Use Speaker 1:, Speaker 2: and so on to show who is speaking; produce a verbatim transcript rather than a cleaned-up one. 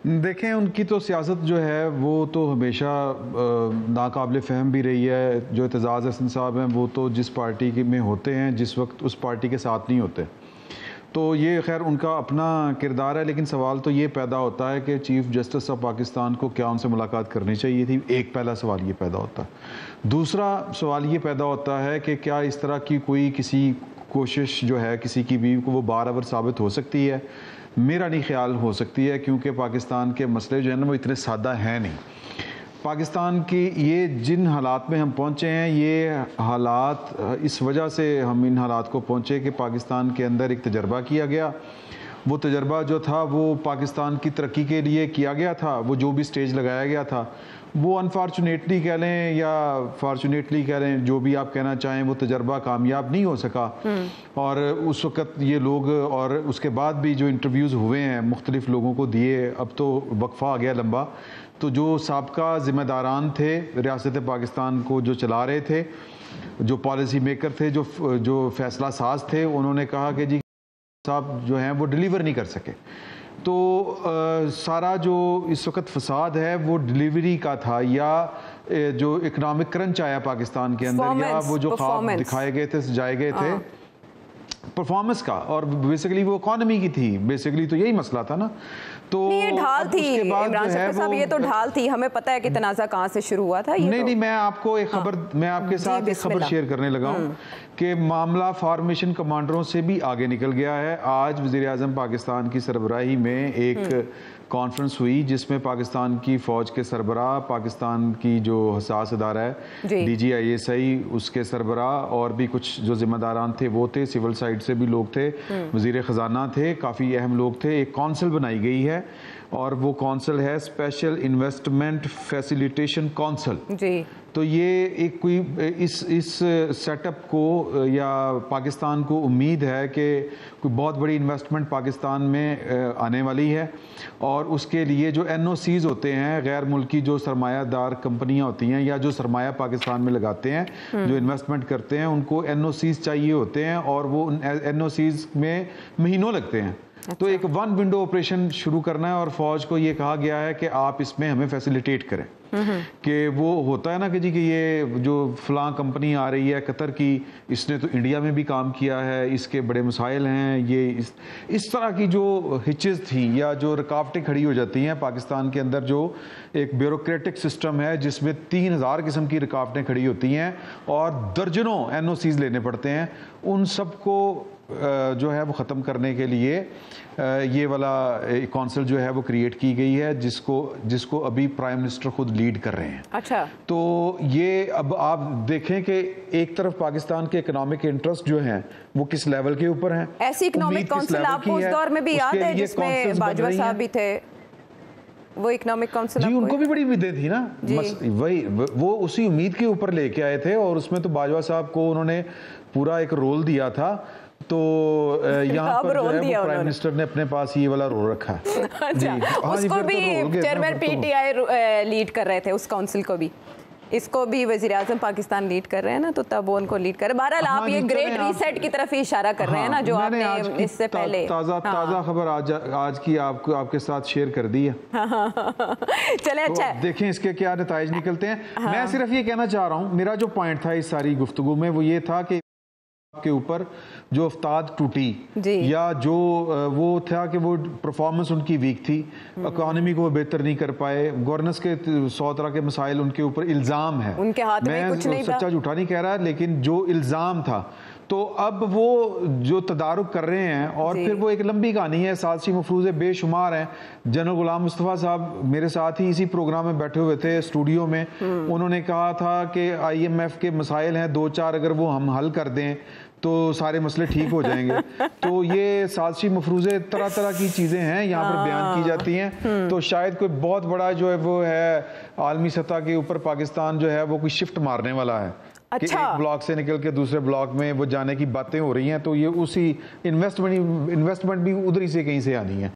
Speaker 1: देखें, उनकी तो सियासत जो है वो तो हमेशा नाकाबिल फ़हम भी रही है। जो एतजाज़ हसन साहब हैं वो तो जिस पार्टी की में होते हैं जिस वक्त उस पार्टी के साथ नहीं होते, तो ये खैर उनका अपना किरदार है। लेकिन सवाल तो ये पैदा होता है कि चीफ़ जस्टिस ऑफ पाकिस्तान को क्या उनसे मुलाकात करनी चाहिए थी। एक पहला सवाल ये पैदा होता है। दूसरा सवाल ये पैदा होता है कि क्या इस तरह की कोई किसी कोशिश जो है किसी की भी वो बारआवर साबित हो सकती है। मेरा नहीं ख्याल हो सकती है, क्योंकि पाकिस्तान के मसले जो है ना वो इतने सादा हैं नहीं। पाकिस्तान की ये जिन हालात में हम पहुँचे हैं, ये हालात इस वजह से हम इन हालात को पहुँचे कि पाकिस्तान के अंदर एक तजर्बा किया गया। वो तजर्बा जो था वो पाकिस्तान की तरक्की के लिए किया गया था। वो जो भी स्टेज लगाया गया था वो अनफॉर्चुनेटली कह लें या फॉर्चुनेटली कह लें, जो भी आप कहना चाहें, वो तजर्बा कामयाब नहीं हो सका। और उस वक़्त ये लोग और उसके बाद भी जो इंटरव्यूज़ हुए हैं मुख्तलिफ़ लोगों को दिए, अब तो वक्फ़ा आ गया लंबा, तो जो साबका ज़िम्मेदारान थे रियासत पाकिस्तान को जो चला रहे थे, जो पॉलिसी मेकर थे, जो जो फैसला साज थे, उन्होंने कहा कि जी साहब जो हैं वो डिलीवर नहीं कर सके। तो आ, सारा जो इस वक्त फसाद है वो डिलीवरी का था, या जो इकनॉमिक क्रंच आया पाकिस्तान के अंदर, या वो जो ख्वाब दिखाए गए थे, सजाए गए थे परफॉर्मेंस का, और बेसिकली वो इकॉनमी की थी। बेसिकली तो यही मसला था ना। तो
Speaker 2: ये ढाल थी इमरान शफी साहब, ये तो ढाल थी। हमें पता है कि तनाज़ा कहाँ से शुरू हुआ था। ये
Speaker 1: नहीं
Speaker 2: तो...
Speaker 1: नहीं, मैं आपको एक खबर हाँ। मैं आपके साथ एक खबर शेयर करने लगा हूँ कि मामला फार्मेशन कमांडरों से भी आगे निकल गया है। आज वज़ीर आज़म पाकिस्तान की सरबराही में एक कॉन्फ्रेंस हुई जिसमें पाकिस्तान की फ़ौज के सरबराह, पाकिस्तान की जो हसास अदारा है D G I S I, उसके सरबराह और भी कुछ जो जिम्मेदारान थे वो थे, सिविल साइड से भी लोग थे, वज़ीर ख़जाना थे, काफ़ी अहम लोग थे। एक कौंसिल बनाई गई है और वो कौंसिल है स्पेशल इन्वेस्टमेंट फैसिलिटेशन कौंसिल जी। तो ये एक कोई इस इस सेटअप को या पाकिस्तान को उम्मीद है कि कोई बहुत बड़ी इन्वेस्टमेंट पाकिस्तान में आने वाली है, और उसके लिए जो एन ओ सीज़ होते हैं, गैर मुल्की जो सरमायादार कंपनियां होती हैं या जो सरमाया पाकिस्तान में लगाते हैं, जो इन्वेस्टमेंट करते हैं, उनको एन ओ सीज़ चाहिए होते हैं और वो एन ओ सीज़ में महीनों लगते हैं। अच्छा। तो एक वन विंडो ऑपरेशन शुरू करना है और फौज को ये कहा गया है कि आप इसमें हमें फैसिलिटेट करें। कि वो होता है ना कि जी कि ये जो फलां कंपनी आ रही है कतर की, इसने तो इंडिया में भी काम किया है, इसके बड़े मसाइल हैं, ये इस इस तरह की जो हिचेस थी या जो रुकावटें खड़ी हो जाती हैं पाकिस्तान के अंदर, जो एक ब्यूरोक्रेटिक सिस्टम है जिसमें तीन हज़ार किस्म की रुकावटें खड़ी होती हैं और दर्जनों एन ओ सीज़ लेने पड़ते हैं, उन सब को जो है वो ख़त्म करने के लिए ये वाला कौंसिल जो है वो क्रिएट की गई है, जिसको जिसको अभी प्राइम मिनिस्टर खुद लीड कर रहे हैं। अच्छा। तो ये अब आप देखें कि एक तरफ पाकिस्तान के इकोनॉमिक इंटरेस्ट जो हैं वो किस लेवल के ऊपर हैं।
Speaker 2: ऐसी इकोनॉमिक कौंसिल आपको उस दौर में भी याद है जिसमें बाजवा साहब भी थे, वो इकोनॉमिक काउंसिल
Speaker 1: जी, उनको भी बड़ी उम्मीदें थी ना, वही वो उसी उम्मीद के ऊपर लेके आए थे और उसमें तो बाजवा साहब को उन्होंने पूरा एक रोल दिया था। तो यहाँ पर जो है वो प्राइम मिनिस्टर ने अपने पास ये वाला रोल रखा है।
Speaker 2: अच्छा, उसको भी chairman P T I lead कर रहे थे, उस काउंसिल को भी, इसको भी वज़ीर आज़म पाकिस्तान लीड कर रहे हैं ना, तो तब वो उनको लीड कर। बहरहाल आप ये ग्रेट रीसेट की तरफ ही इशारा कर रहे हैं ना, जो आपने इससे पहले
Speaker 1: ताज़ा ताज़ा खबर आज आज की आपको आपके साथ शेयर कर दी है।
Speaker 2: चले, अच्छा
Speaker 1: देखें इसके क्या नताइज निकलते हैं। मैं सिर्फ ये कहना चाह रहा हूँ, मेरा जो पॉइंट था इस सारी गुफ्तगू में वो ये था कि के ऊपर जो अफ्ताद टूटी या जो वो था कि वो परफॉर्मेंस उनकी वीक थी, इकोनॉमी को वो बेहतर नहीं कर पाए, गवर्नेंस के सौ तरह के मसाइल उनके ऊपर इल्ज़ाम है,
Speaker 2: उनके हाथ में कुछ नहीं था।
Speaker 1: सच्चा झूठा नहीं कह रहा, लेकिन जो इल्ज़ाम था, तो अब वो जो तदारुक कर रहे हैं और फिर वो एक लंबी कहानी है, साजिशी मफरूज़े बेशुमार हैं। जनरल गुलाम मुस्तफ़ा साहब मेरे साथ ही इसी प्रोग्राम में बैठे हुए थे स्टूडियो में, उन्होंने कहा था कि आई एम एफ के मसाइल हैं दो चार, अगर वो हम हल कर दें तो सारे मसले ठीक हो जाएंगे। तो ये साजिशी मफरूज़े तरह तरह की चीज़ें हैं यहाँ पर बयान की जाती हैं। तो शायद कोई बहुत बड़ा जो है वो है आलमी सतह के ऊपर पाकिस्तान जो है वो कोई शिफ्ट मारने वाला है। अच्छा। कि एक ब्लॉक से निकल के दूसरे ब्लॉक में वो जाने की बातें हो रही हैं, तो ये उसी इन्वेस्टमेंट इन्वेस्टमेंट भी उधर ही से कहीं से आनी है।